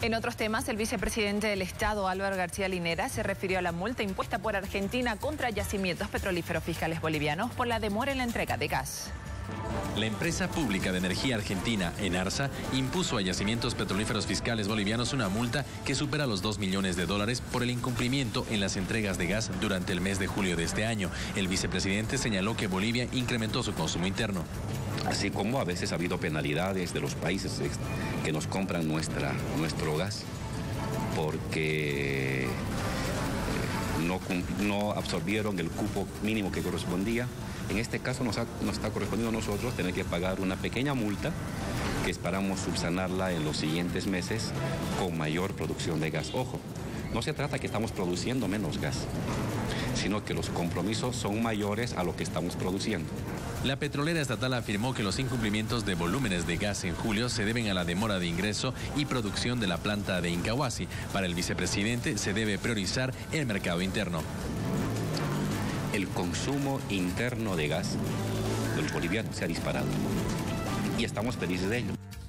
En otros temas, el vicepresidente del Estado, Álvaro García Linera, se refirió a la multa impuesta por Argentina contra yacimientos petrolíferos fiscales bolivianos por la demora en la entrega de gas. La empresa pública de energía argentina, ENARSA, impuso a yacimientos petrolíferos fiscales bolivianos una multa que supera los $2 millones por el incumplimiento en las entregas de gas durante el mes de julio de este año. El vicepresidente señaló que Bolivia incrementó su consumo interno. Así como a veces ha habido penalidades de los países que nos compran nuestro gas porque no absorbieron el cupo mínimo que correspondía. En este caso nos está correspondiendo a nosotros tener que pagar una pequeña multa que esperamos subsanarla en los siguientes meses con mayor producción de gas. Ojo, no se trata que estamos produciendo menos gas, sino que los compromisos son mayores a lo que estamos produciendo. La petrolera estatal afirmó que los incumplimientos de volúmenes de gas en julio se deben a la demora de ingreso y producción de la planta de Incahuasi. Para el vicepresidente se debe priorizar el mercado interno. El consumo interno de gas de los bolivianos se ha disparado y estamos felices de ello.